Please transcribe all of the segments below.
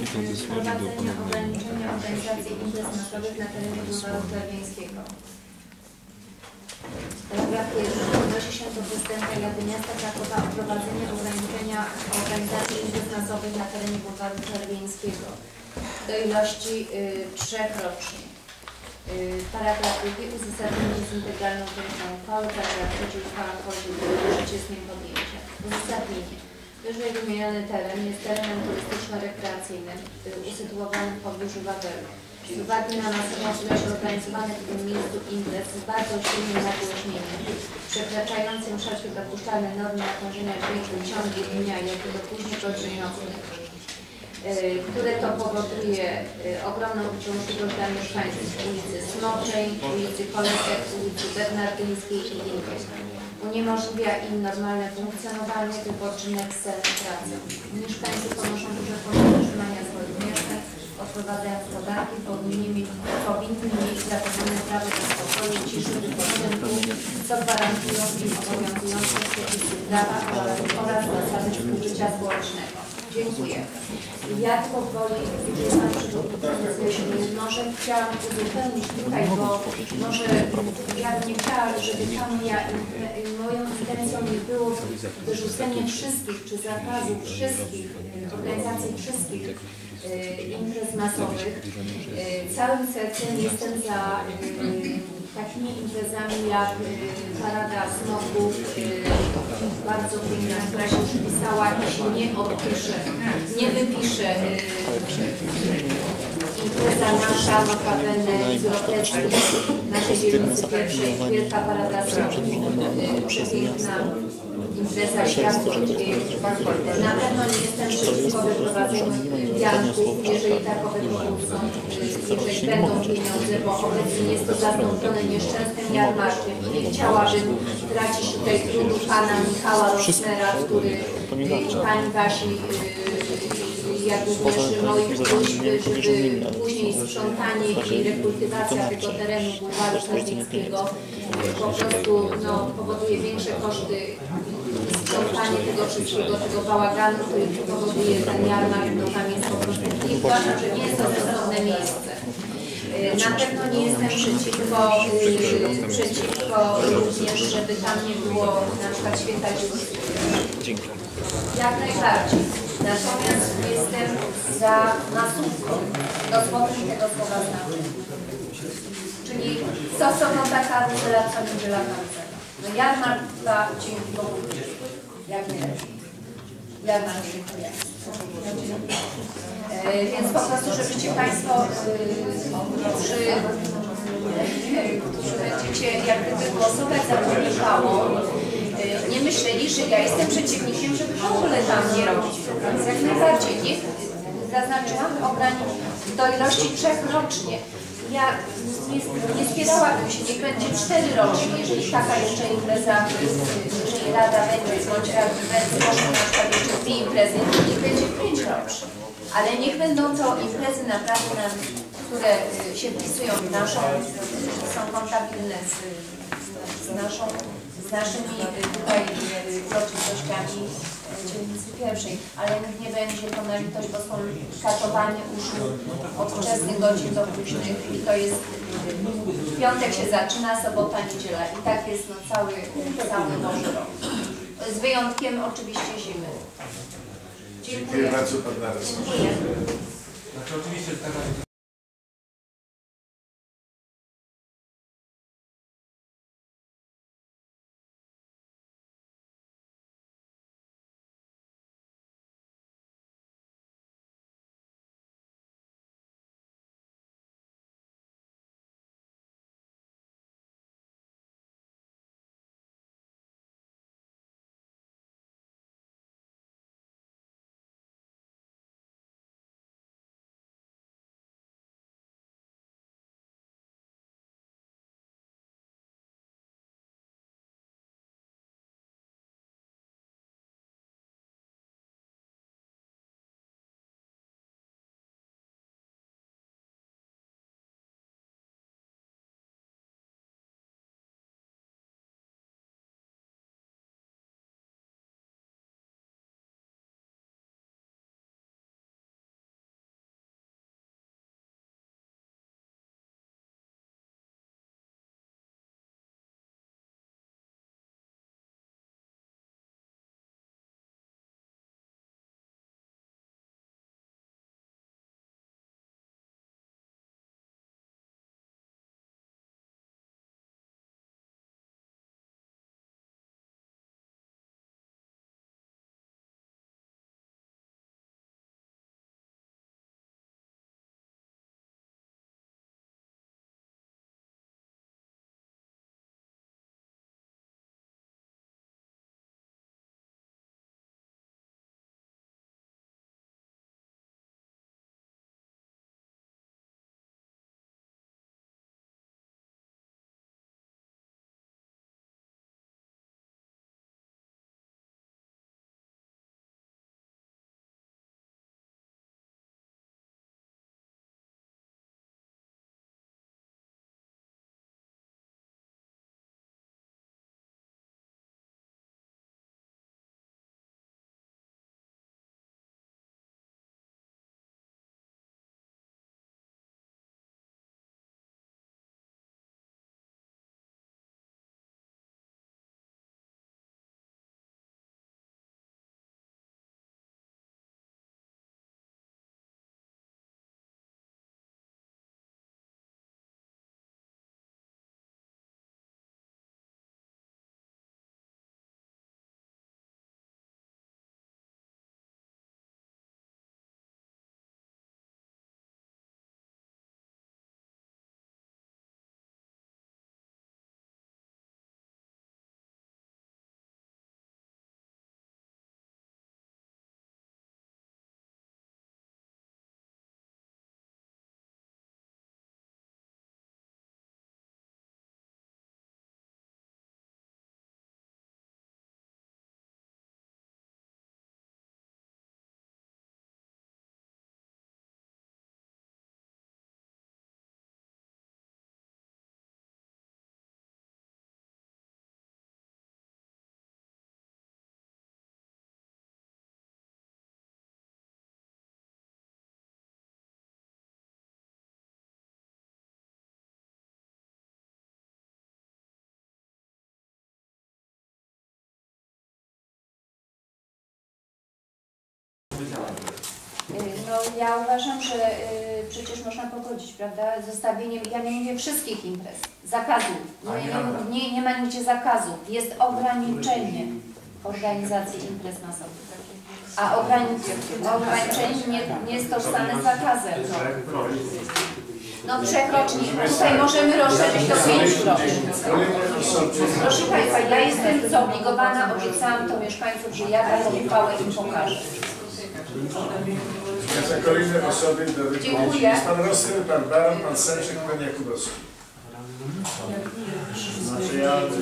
wprowadzenia ograniczenia organizacji imprez masowych na terenie Bulwaru Klarmińskiego. Paragraf pierwszy. Odnosi się do prezydenta i Rady Miasta Krakowa o wprowadzenie ograniczenia organizacji imprez masowych na terenie Bulwaru Klarmińskiego do ilości 3 rocznie. Paragraf drugi. Uzasadnienie jest integralną treścią uchwały. Paragraf trzeci. Uchwała wchodzi w życie z dniem podjęcia. Uzasadnienie. Wyżej wymieniony teren jest terenem turystyczno-rekreacyjnym usytuowanym w pobliżu Wawelu. Z uwagi na masową ilość organizowanych w tym miejscu imprez z bardzo silnym nagłośnieniem, przekraczającym wszelkie dopuszczalne normy natężenia dźwięku w ciągu dnia, jak i do późnych godzin nocnych, które to powoduje ogromną uciążliwość dla mieszkańców ulicy Smoczej, ulicy Kolesek, ulicy Bernardyńskiej i innych. Uniemożliwia im normalne funkcjonowanie, wypoczynek, sen, pracę. Mieszkańcy ponoszą duże koszty utrzymania swoich mieszkań, odprowadzając podatki, powinni mieć zapewnione prawo do spokoju, ciszy, wypoczynku, co gwarantują im obowiązujące przepisy prawa oraz zasady współżycia społecznego. Dziękuję. Ja tylko gwoli, jeżeli Pan przewodniczący może chciałam uzupełnić tutaj, bo może ja bym nie chciała, żeby moją intencją nie było wyrzucenie wszystkich, czy zakazu wszystkich, organizacji wszystkich imprez masowych. Całym sercem jestem za takimi imprezami jak Parada Smoków, bardzo piękna, która się przypisała i się nie odpisze, nie wypisze. Impreza nasza, notabene z Roteckiej, naszej dzielnicy pierwszej, Wielka Parada Smoków, przepiękna impreza światła. Na pewno nie jestem przeciwko wyprowadzeniu janków, jeżeli takowe pochodzą, jeżeli będą pieniądze, bo obecnie jest to zastąpione nieszczęsnym jarmarkiem i nie chciałabym tracić tutaj trudu pana Michała Rosnera, który i pani Wasi jak również moich próśb, żeby później sprzątanie i rekultywacja tego terenu Bulwaru Klarmińskiego po prostu powoduje większe koszty. Sprzątanie tego wszystkiego, tego bałaganu, który powoduje ten jarmark, tam jest po prostu i uważam, że nie jest to stosowne miejsce. Na pewno nie jestem przeciwko również, żeby tam nie było na przykład święta dzieci. Jak najbardziej. Natomiast jestem za masówką. Dosłownie tego słowa znaczy. Czyli stosowno taka karuzela, co niedziela karuzela. No jarmark dla dzięki Bogu. Jak nie lepiej. Jarmark dziękuję. Więc po prostu, żebyście Państwo, którzy będziecie jak gdyby głosować za tą uchwałą, nie myśleli, że ja jestem przeciwnikiem, żeby w ogóle tam nie robić pracy. Jak najbardziej. Niech zaznaczyłam do ilości 3 rocznie. Ja nie spierałabym się, niech będzie 4 rocznie, jeżeli taka jeszcze impreza, jeżeli Rada będzie, bądź radni będzie, na przykład jeszcze 2 imprezy, niech będzie 5 rocznie. Ale niech będą to imprezy naprawdę, które się wpisują w naszą, są kontabilne z naszymi tutaj uroczystościami dzielnicy pierwszej, ale nikt nie będzie to na litość, bo są katowanie uszu od wczesnych godzin do późnych i to jest w piątek się zaczyna, sobota, niedziela i tak jest cały Boży rok. Z wyjątkiem oczywiście zimy. Dziękuję bardzo. Dziękuję. Znaczy oczywiście No ja uważam, że przecież można pogodzić, prawda, zostawieniem, ja nie mówię wszystkich imprez, zakazów, nie ma nigdzie zakazów, jest ograniczenie organizacji imprez masowych, a ograniczenie nie jest tożsame z zakazem. No przekrocznie, tutaj możemy rozszerzyć do 5 Proszę Państwa, ja jestem zobligowana, obiecałam to mieszkańców, że ja taką uchwałę im pokażę. Za kolejne osoby do wypowiedzi. Dziękuję. Pan Rostel, pan Baron, pan Sęczek, pan Jakubowski. Znaczy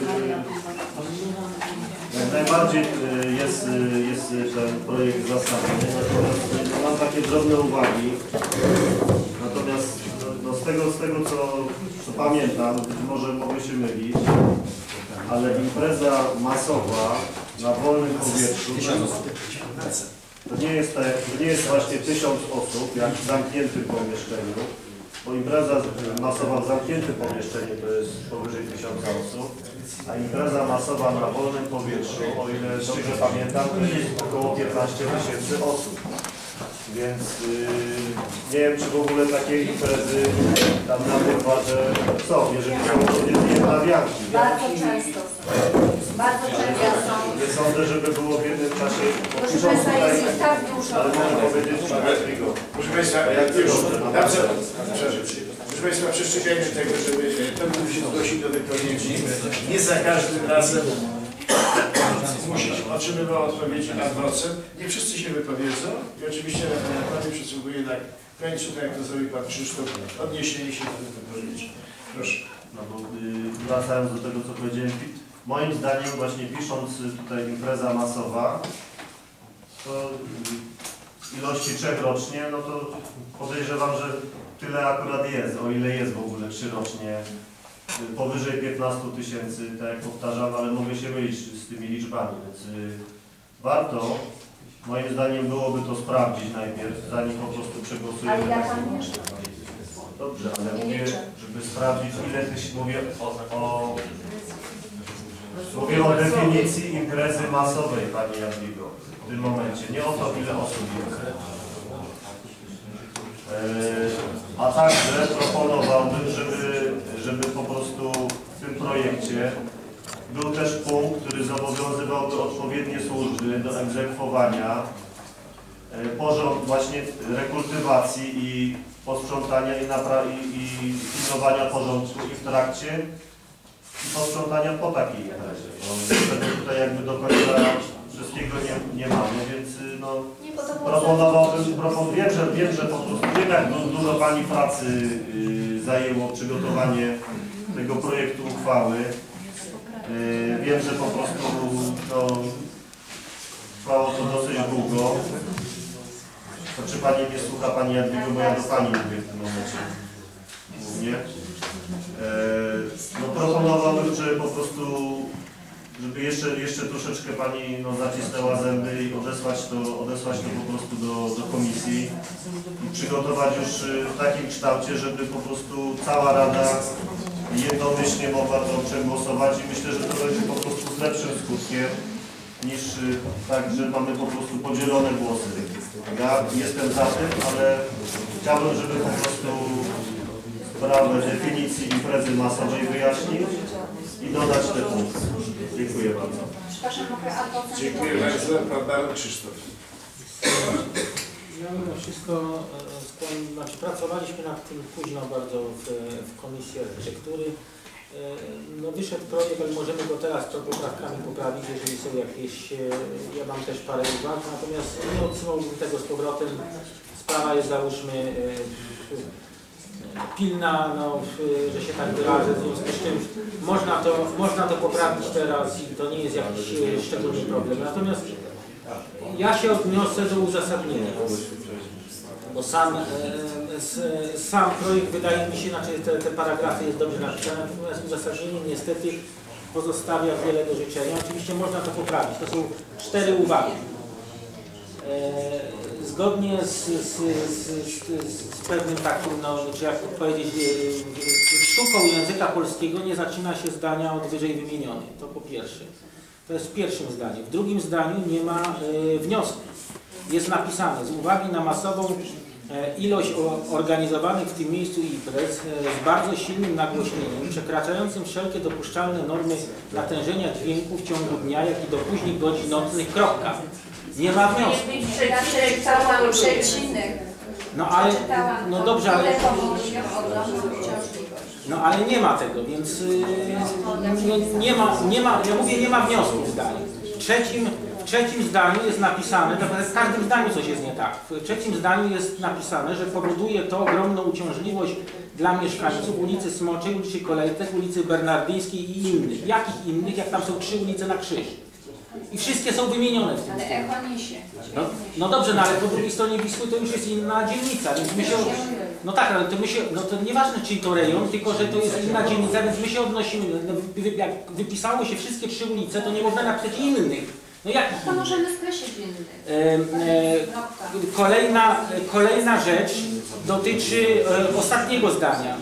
jak najbardziej jest ten projekt zasadny, natomiast mam takie drobne uwagi. Natomiast z tego co pamiętam, być może mogę się mylić, ale impreza masowa na wolnym powietrzu to nie jest właśnie 1000 osób, jak w zamkniętym pomieszczeniu, bo impreza masowa w zamkniętym pomieszczeniu to jest powyżej 1000 osób, a impreza masowa na wolnym powietrzu, o ile dobrze pamiętam, to jest około 15 000 osób. Więc nie wiem, czy w ogóle takie imprezy tam na wykładzie są, jeżeli są niejednawianki. Bardzo często są. Nie sądzę, żeby było w jednym czasie. Proszę Państwa, jest ich tak dużo. Ale mogę powiedzieć, Proszę Państwa, proszę Państwa, przestrzegajmy tego, żeby ten, który się zgłosi do wypowiedzi, nie za każdym razem musi otrzymywał odpowiedzi ad vocem. Nie wszyscy się wypowiedzą i oczywiście Pani przysługuje na końcu, tak jak to zrobił Pan Krzysztof, odniesienie się do tej wypowiedzi. Proszę. No bo wracając do tego, co powiedziałem, moim zdaniem właśnie pisząc tutaj impreza masowa, to ilości 3 rocznie, no to podejrzewam, że tyle akurat jest, o ile jest w ogóle 3 rocznie. Powyżej 15 000, tak jak powtarzam, ale mogę się mylić z tymi liczbami, więc warto, moim zdaniem byłoby to sprawdzić najpierw, zanim po prostu przegłosujemy. Ale ja tam mieszkam. Dobrze, ale mówię, żeby sprawdzić, ile mówię o definicji imprezy masowej, Pani Jadwigo, w tym momencie, nie o to, ile osób jest. A także proponowałbym, żeby po prostu w tym projekcie był też punkt, który zobowiązywałby odpowiednie służby do egzekwowania właśnie rekultywacji i posprzątania i pilnowania porządku i w trakcie i posprzątania po takiej imprezie. No, tutaj jakby do końca wszystkiego nie mamy, więc no, proponowałbym, wiem, że po prostu jednak dużo Pani pracy zajęło przygotowanie tego projektu uchwały. Wiem, że po prostu no, trwało to dosyć długo. To czy Pani nie słucha, Pani Jadwigo, bo ja do Pani mówię w tym momencie głównie. No proponowałbym, że po prostu żeby jeszcze troszeczkę Pani no, zacisnęła zęby i odesłać to po prostu do komisji i przygotować już w takim kształcie, żeby po prostu cała Rada jednomyślnie mogła to przegłosować i myślę, że to będzie po prostu z lepszym skutkiem niż tak, że mamy po prostu podzielone głosy. Ja jestem za tym, ale chciałbym, żeby po prostu sprawę definicji imprezy masowej wyjaśnić i dodać te punkty. Dziękuję bardzo. Dziękuję bardzo. Pan Baron Krzysztof. Ja mimo wszystko pracowaliśmy nad tym późno bardzo w Komisji Architektury. No wyszedł projekt, ale możemy go teraz poprawkami poprawić, jeżeli są jakieś, ja mam też parę uwag, natomiast nie odsyłałbym tego z powrotem. Sprawa jest, załóżmy, pilna, no, że się tak wyrażę, w związku z czym można to poprawić teraz i to nie jest jakiś szczególny problem. Natomiast ja się odniosę do uzasadnienia, bo sam projekt wydaje mi się, znaczy te paragrafy jest dobrze napisane, natomiast uzasadnienie niestety pozostawia wiele do życzenia. Oczywiście można to poprawić, to są 4 uwagi. Zgodnie z pewnym takim, no, czy jak powiedzieć, sztuką języka polskiego nie zaczyna się zdania od wyżej wymienionych. To po pierwsze. To jest w pierwszym zdaniu. W drugim zdaniu nie ma wniosku. jest napisane: z uwagi na masową ilość organizowanych w tym miejscu imprez z bardzo silnym nagłośnieniem, przekraczającym wszelkie dopuszczalne normy natężenia dźwięku w ciągu dnia, jak i do późnych godzin nocnych. Kropka. Nie ma wniosku. Ja przeczytałam przecinek. No ale, no dobrze, ale... No ale nie ma tego, więc ja mówię, nie ma wniosku w zdaniu. W trzecim zdaniu jest napisane, w każdym zdaniu coś jest nie tak. W trzecim zdaniu jest napisane, że powoduje to ogromną uciążliwość dla mieszkańców ulicy Smoczej, ulicy Kolejtek, ulicy Bernardyńskiej i innych. Jakich innych, jak tam są 3 ulice na krzyż? I wszystkie są wymienione w tym. Ale echo niesie. No dobrze, no ale po drugiej stronie Wisły to już jest inna dzielnica, więc my się... No tak, ale to my się... No to nieważne, czy to rejon, tylko że to jest inna dzielnica, więc my się odnosimy... No, jak wypisało się wszystkie 3 ulice, to nie można napisać innych. No jak? To możemy skreślić innych. Kolejna rzecz dotyczy ostatniego zdania.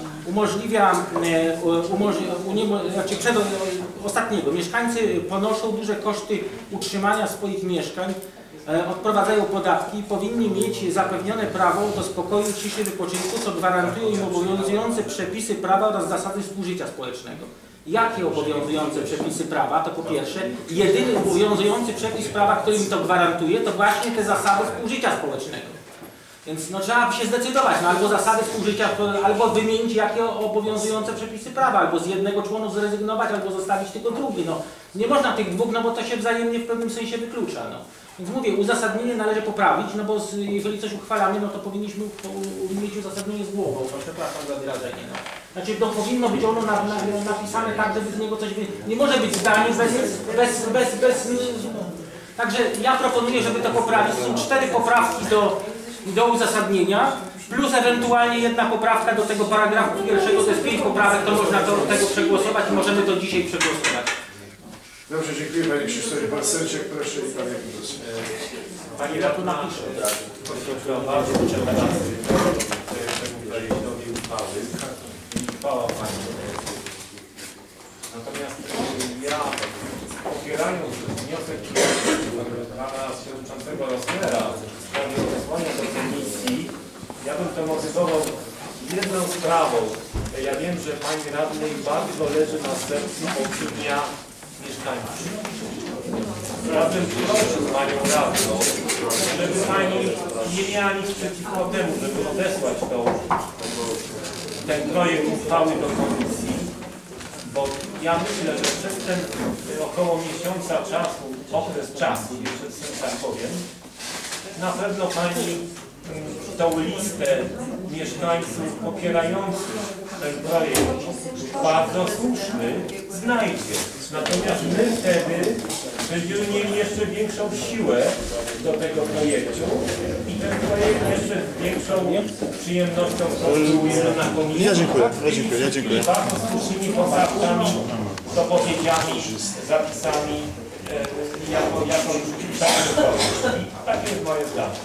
Ostatniego. Mieszkańcy ponoszą duże koszty utrzymania swoich mieszkań, odprowadzają podatki i powinni mieć zapewnione prawo do spokoju, ciszy, wypoczynku, co gwarantują im obowiązujące przepisy prawa oraz zasady współżycia społecznego. Jakie obowiązujące przepisy prawa? To po pierwsze, jedyny obowiązujący przepis prawa, który mi to gwarantuje, to właśnie te zasady współżycia społecznego. Więc no, trzeba by się zdecydować, no, albo zasady współżycia, albo wymienić jakie obowiązujące przepisy prawa, albo z jednego członu zrezygnować, albo zostawić tylko drugi. No, nie można tych dwóch, no bo to się wzajemnie w pewnym sensie wyklucza. No. Więc mówię, uzasadnienie należy poprawić, no bo jeżeli coś uchwalamy, no to powinniśmy mieć uzasadnienie z głową. No, przepraszam za wyrażenie. No. Znaczy, to powinno być ono napisane tak, żeby z niego coś... Nie może być zdanie bez... Także ja proponuję, żeby to poprawić. Są 4 poprawki do uzasadnienia, plus ewentualnie 1 poprawka do tego paragrafu pierwszego, to jest 5 poprawek, to można do tego przegłosować i możemy to dzisiaj przegłosować. Dobrze, dziękuję Panie Krzysztofie. Pan Serczek, proszę i Pan Jakubowski. Pani radna poświęciła bardzo wyczerpujący temu projektowi uchwały i chwała Pani. Natomiast ja, popierając wniosek Pana Przewodniczącego Rosnera w sprawie odesłania do komisji, ja bym to motywował jedną sprawą. Ja wiem, że Pani radnej bardzo leży na sercu opinia mieszkańców. Ja bym prosił Panią radną, żeby Pani nie miała nic przeciwko temu, żeby odesłać ten projekt uchwały do komisji, bo ja myślę, że przez ten około miesiąca czasu, okres czasu, jeszcze tak powiem, na pewno Pani tą listę mieszkańców popierających ten projekt bardzo słuszny znajdzie. Natomiast my wtedy będziemy mieli jeszcze większą siłę do tego projektu i ten projekt jeszcze z większą przyjemnością konstruujemy na komisji. Ja dziękuję. I bardzo słusznymi poprawkami, dopowiedziami, zapisami jako taki projekt. I takie jest moje zdanie.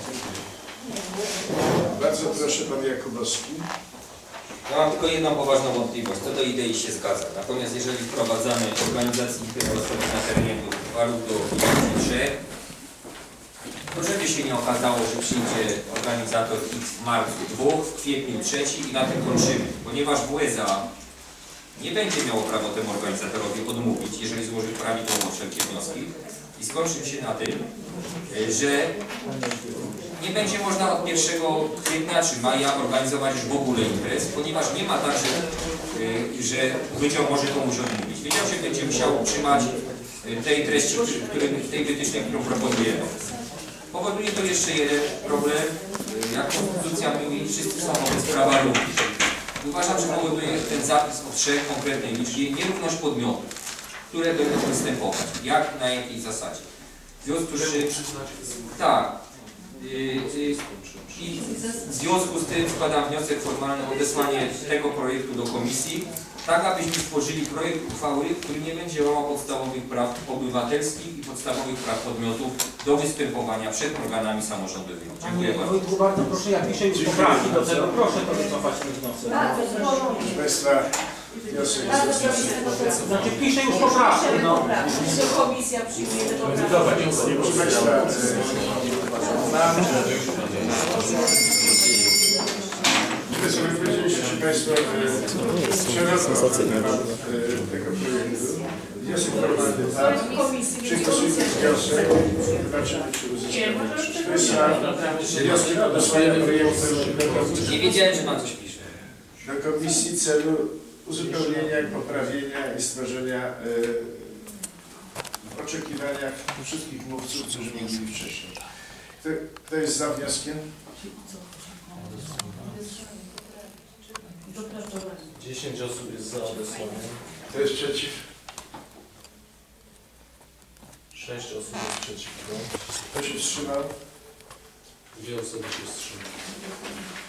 Bardzo proszę Pan Jakubowski. Ja mam tylko jedną poważną wątpliwość, co do idei się zgadza. Natomiast jeżeli wprowadzamy organizację imprez masowych na terenie warów do 3, to żeby się nie okazało, że przyjdzie organizator X w marcu 2, w kwietniu 3 i na tym kończymy. Ponieważ WSA nie będzie miało prawa temu organizatorowi odmówić, jeżeli złoży prawidłowo wszelkie wnioski i skończy się na tym, że nie będzie można od 1 kwietnia czy maja organizować już w ogóle imprez, ponieważ nie ma tak, że wydział może komuś odmówić. Wydział się będzie musiał utrzymać tej treści, tej wytycznej, którą proponujemy. Powoduje to jeszcze jeden problem, jak konstytucja mówi, wszyscy są wobec prawa równi. Uważam, że powoduje ten zapis o 3 konkretnej liczbie nierówność podmiotów, które będą występować, jak, na jakiej zasadzie. W związku z czym, tak, i w związku z tym składam wniosek formalny o odesłanie tego projektu do komisji, tak abyśmy stworzyli projekt uchwały, który nie będzie łamał podstawowych praw obywatelskich i podstawowych praw podmiotów do występowania przed organami samorządowymi. Dziękuję bardzo. Wojtku, bardzo proszę, ja piszę już poprawki do tego, proszę to wycofać ten wniosek. Proszę Państwa, wniosek jest Znaczy piszę już poprawki, no. Komisja przyjmie te poprawki. Proszę Państwa, na Wy sobie powiedzieliście Państwo szeroko na temat tego projektu. Wniosek formalny padł. Czy ktoś wniosek? Zobaczymy, czy uzyskamy większość. Kto jest za wnioskiem o odesłanie projektu Nie wiedziałem, że Pan coś pisze. do komisji w celu uzupełnienia, poprawienia i stworzenia oczekiwania wszystkich mówców, którzy mówili wcześniej. Kto jest za wnioskiem? 10 osób jest za odesłaniem. Kto jest przeciw? 6 osób jest przeciwko. Kto się wstrzymał? 2 osoby się wstrzymały.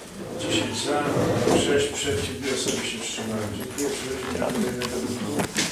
10 za, 6 przeciw, 2 osoby się wstrzymały. Dziękuję. Przechodzimy do kolejnego punktu.